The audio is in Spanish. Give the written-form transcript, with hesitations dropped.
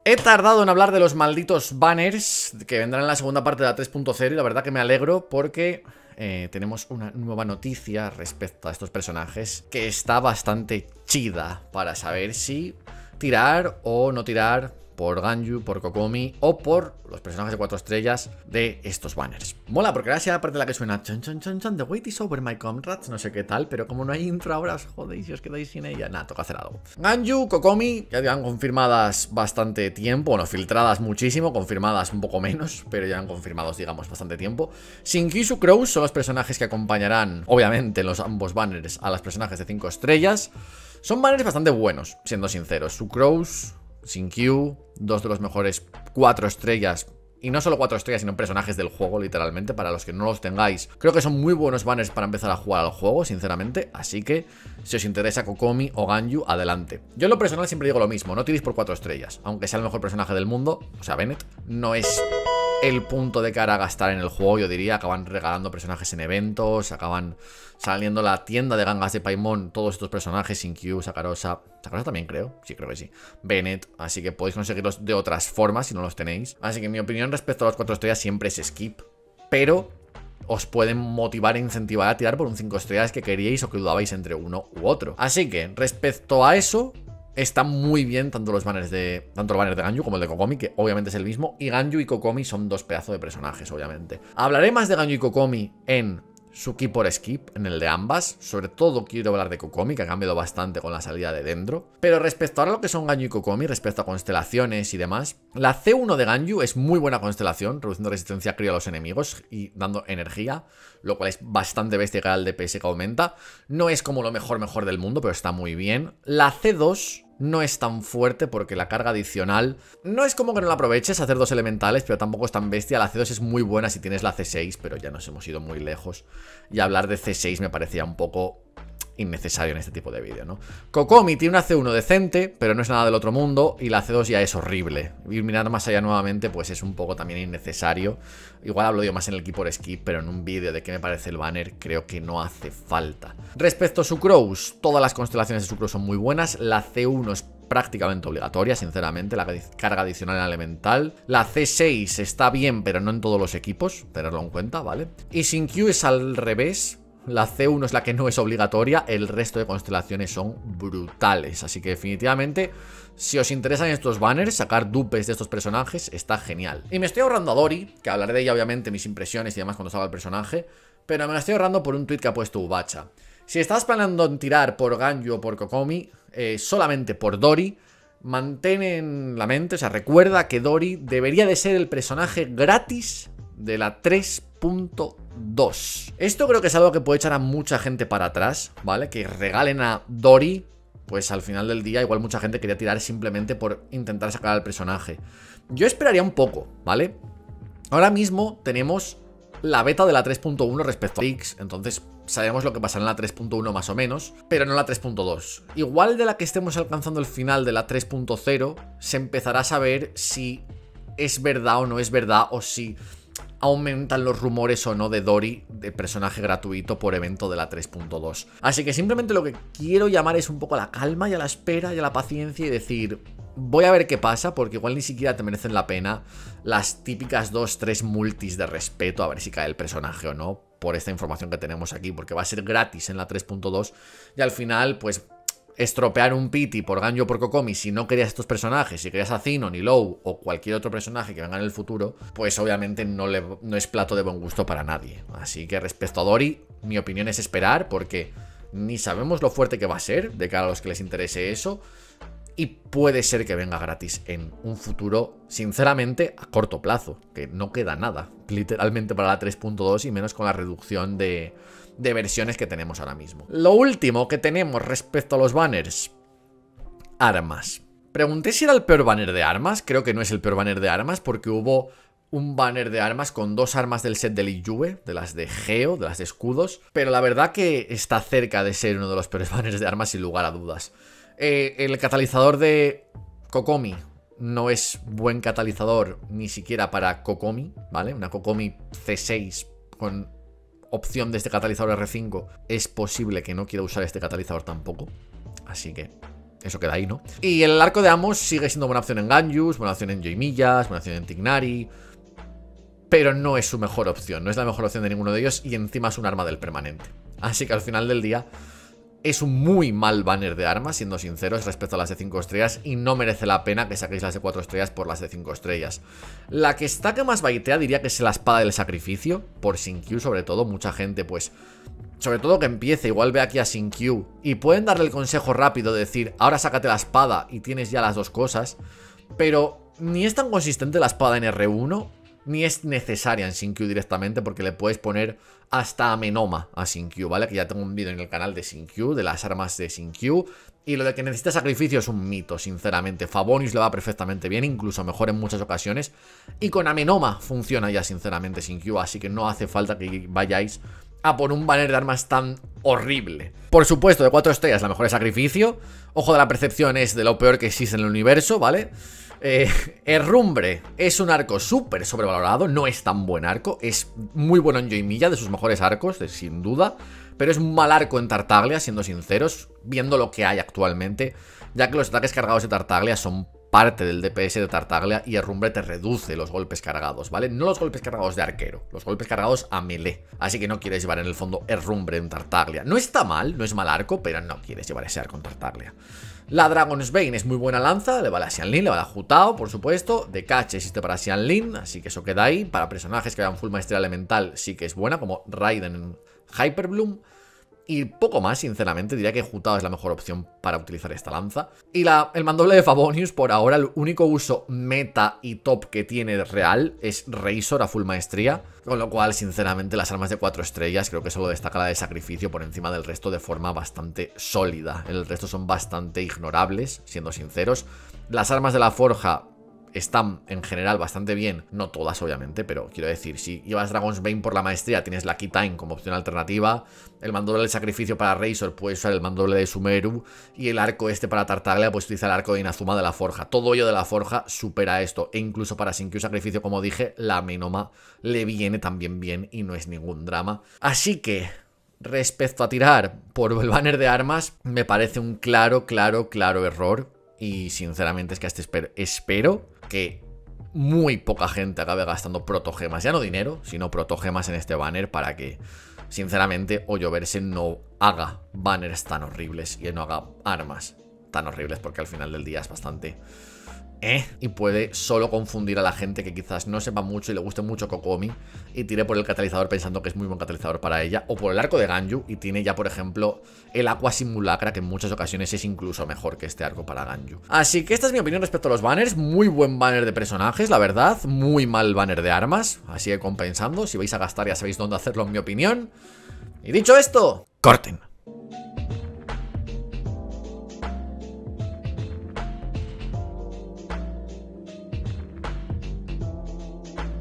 He tardado en hablar de los malditos banners que vendrán en la segunda parte de la 3.0 y la verdad que me alegro porque tenemos una nueva noticia respecto a estos personajes que está bastante chida para saber si tirar o no tirar por Ganyu, por Kokomi o por los personajes de 4 estrellas de estos banners. Mola, porque ahora sí, aparte de la que suena chan chan chan chan, the wait is over my comrades, no sé qué tal, pero como no hay intro ahora os jodéis y os quedáis sin ella. Nada, toca hacer algo. Ganyu, Kokomi, ya llevan confirmadas bastante tiempo, bueno, filtradas muchísimo, confirmadas un poco menos, pero ya han confirmados, digamos, bastante tiempo. Shinki y Sucrose son los personajes que acompañarán, obviamente, en los ambos banners a los personajes de 5 estrellas. Son banners bastante buenos, siendo sinceros. Sucrose, Shinki, dos de los mejores 4 estrellas. Y no solo 4 estrellas, sino personajes del juego, literalmente. Para los que no los tengáis, creo que son muy buenos banners para empezar a jugar al juego, sinceramente. Así que, si os interesa Kokomi o Ganyu, adelante. Yo en lo personal siempre digo lo mismo, no tiréis por 4 estrellas. Aunque sea el mejor personaje del mundo, o sea, Bennett, no es el punto de cara a gastar en el juego, yo diría. Acaban regalando personajes en eventos, acaban saliendo la tienda de gangas de Paimon, todos estos personajes, Shinki, Sakarosa también creo, sí creo que sí, Bennett, así que podéis conseguirlos de otras formas si no los tenéis. Así que mi opinión respecto a los 4 estrellas siempre es skip, pero os pueden motivar e incentivar a tirar por un 5 estrellas que queríais o que dudabais entre uno u otro. Así que respecto a eso, están muy bien tanto los banners de el banner de Ganyu como el de Kokomi, que obviamente es el mismo. Y Ganyu y Kokomi son dos pedazos de personajes, obviamente. Hablaré más de Ganyu y Kokomi en Suki por Skip, en el de ambas. Sobre todo quiero hablar de Kokomi, que ha cambiado bastante con la salida de Dendro. Pero respecto a lo que son Ganyu y Kokomi, respecto a constelaciones y demás, la C1 de Ganyu es muy buena constelación, reduciendo resistencia crío a los enemigos y dando energía, lo cual es bastante bestia que el DPS que aumenta. No es como lo mejor del mundo, pero está muy bien. La C2 no es tan fuerte porque la carga adicional no es como que no la aproveches a hacer 2 elementales, pero tampoco es tan bestia. La C2 es muy buena si tienes la C6, pero ya nos hemos ido muy lejos. Y hablar de C6 me parecía un poco innecesario en este tipo de vídeo, ¿no? Kokomi tiene una C1 decente, pero no es nada del otro mundo, y la C2 ya es horrible. Y mirar más allá nuevamente, pues es un poco también innecesario. Igual hablo yo más en el Keep por Skip, pero en un vídeo de qué me parece el banner, creo que no hace falta. Respecto a Sucrose, todas las constelaciones de Sucrose son muy buenas. La C1 es prácticamente obligatoria, sinceramente, la carga adicional en elemental. La C6 está bien, pero no en todos los equipos, tenerlo en cuenta, ¿vale? Y Shinki es al revés. La C1 es la que no es obligatoria, el resto de constelaciones son brutales. Así que definitivamente, si os interesan estos banners, sacar dupes de estos personajes está genial. Y me estoy ahorrando a Dori, que hablaré de ella obviamente, mis impresiones y demás cuando salga el personaje, pero me la estoy ahorrando por un tweet que ha puesto Ubacha. Si estás planeando en tirar por Ganyu o por Kokomi, solamente por Dori, mantén en la mente, o sea, recuerda que Dori debería de ser el personaje gratis de la 3.2. Esto creo que es algo que puede echar a mucha gente para atrás, ¿vale? Que regalen a Dori, pues al final del día igual mucha gente quería tirar simplemente por intentar sacar al personaje. Yo esperaría un poco, ¿vale? Ahora mismo tenemos la beta de la 3.1 respecto a X, entonces sabemos lo que pasará en la 3.1 más o menos, pero no en la 3.2. Igual de la que estemos alcanzando el final de la 3.0, se empezará a saber si es verdad o no es verdad, o si aumentan los rumores o no de Dori de personaje gratuito por evento de la 3.2. Así que simplemente lo que quiero llamar es un poco a la calma y a la espera y a la paciencia y decir, voy a ver qué pasa, porque igual ni siquiera te merecen la pena las típicas 2-3 multis de respeto a ver si cae el personaje o no, por esta información que tenemos aquí, porque va a ser gratis en la 3.2 y al final pues estropear un pity por Ganyu o por Kokomi si no querías estos personajes, si querías a Zinon y Low o cualquier otro personaje que venga en el futuro, pues obviamente no es plato de buen gusto para nadie. Así que respecto a Dori, mi opinión es esperar, porque ni sabemos lo fuerte que va a ser de cara a los que les interese eso, y puede ser que venga gratis en un futuro, sinceramente, a corto plazo, que no queda nada, literalmente, para la 3.2 y menos con la reducción de versiones que tenemos ahora mismo. Lo último que tenemos respecto a los banners: armas. Pregunté si era el peor banner de armas. Creo que no es el peor banner de armas, porque hubo un banner de armas con 2 armas del set de Liyue, de las de Geo, de las de escudos, pero la verdad que está cerca de ser uno de los peores banners de armas sin lugar a dudas. El catalizador de Kokomi no es buen catalizador ni siquiera para Kokomi, ¿vale? Una Kokomi C6 con opción de este catalizador R5 es posible que no quiera usar este catalizador tampoco. Así que eso queda ahí, ¿no? Y el arco de Amos sigue siendo buena opción en Ganjus, buena opción en Yoimillas, buena opción en Tignari, pero no es su mejor opción, no es la mejor opción de ninguno de ellos y encima es un arma del permanente. Así que al final del día es un muy mal banner de armas, siendo sinceros, respecto a las de 5 estrellas, y no merece la pena que saquéis las de 4 estrellas por las de 5 estrellas. La que está que más baitea diría que es la espada del sacrificio, por sin Q sobre todo. Mucha gente pues, sobre todo que empiece, igual ve aquí a sin Q y pueden darle el consejo rápido de decir, ahora sácate la espada y tienes ya las dos cosas, pero ni es tan consistente la espada en R1, ni es necesaria en sin Q directamente, porque le puedes poner hasta amenoma a sin Q, ¿vale? Que ya tengo un vídeo en el canal de sin Q, de las armas de sin Q. Y lo de que necesita sacrificio es un mito, sinceramente. Favonius le va perfectamente bien, incluso mejor en muchas ocasiones. Y con amenoma funciona ya, sinceramente, sin Q, así que no hace falta que vayáis a por un banner de armas tan horrible. Por supuesto, de 4 estrellas la mejor es sacrificio. Ojo de la percepción es de lo peor que existe en el universo, ¿vale? Herrumbre es un arco súper sobrevalorado, no es tan buen arco, es muy bueno en Yoimiya, de sus mejores arcos, sin duda, pero es un mal arco en Tartaglia, siendo sinceros, viendo lo que hay actualmente, ya que los ataques cargados de Tartaglia son parte del DPS de Tartaglia y Herrumbre te reduce los golpes cargados, ¿vale? No los golpes cargados de arquero, los golpes cargados a melee, así que no quieres llevar en el fondo Herrumbre en Tartaglia. No está mal, no es mal arco, pero no quieres llevar ese arco en Tartaglia. La Dragon's Bane es muy buena lanza, le vale a Xianlin, le vale a Jutao, por supuesto. De catch existe para Xianlin, así que eso queda ahí. Para personajes que hagan full maestría elemental sí que es buena, como Raiden en Hyperbloom. Y poco más, sinceramente, diría que Jutao es la mejor opción para utilizar esta lanza. Y el mandoble de Favonius, por ahora, el único uso meta y top que tiene real es Razor a full maestría. Con lo cual, sinceramente, las armas de 4 estrellas creo que solo destaca la de sacrificio por encima del resto de forma bastante sólida. El resto son bastante ignorables, siendo sinceros. Las armas de la forja están en general bastante bien, no todas obviamente, pero quiero decir, si llevas Dragon's Bane por la maestría, tienes la Keytime como opción alternativa, el mandoble del sacrificio para Razor puedes usar el mandoble de Sumeru, y el arco este para Tartaglia puedes utilizar el arco de Inazuma de la forja. Todo ello de la forja supera esto, e incluso para Sin Q sacrificio, como dije, la amenoma le viene también bien y no es ningún drama. Así que respecto a tirar por el banner de armas, me parece un claro error. Y sinceramente es que hasta espero que muy poca gente acabe gastando protogemas, ya no dinero, sino protogemas en este banner, para que sinceramente Hoyoverse no haga banners tan horribles y no haga armas tan horribles, porque al final del día es bastante y puede solo confundir a la gente que quizás no sepa mucho y le guste mucho Kokomi y tire por el catalizador pensando que es muy buen catalizador para ella, o por el arco de Ganyu y tiene ya, por ejemplo, el Aqua Simulacra, que en muchas ocasiones es incluso mejor que este arco para Ganyu. Así que esta es mi opinión respecto a los banners. Muy buen banner de personajes, la verdad, muy mal banner de armas, así que compensando. Si vais a gastar ya sabéis dónde hacerlo, en mi opinión. Y dicho esto, corten.